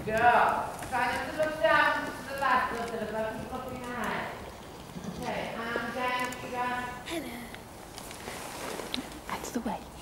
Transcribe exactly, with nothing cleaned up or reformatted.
Go. Try not to look down to the left or to the left, keep looking ahead. Okay, and down, you guys. Out of the way.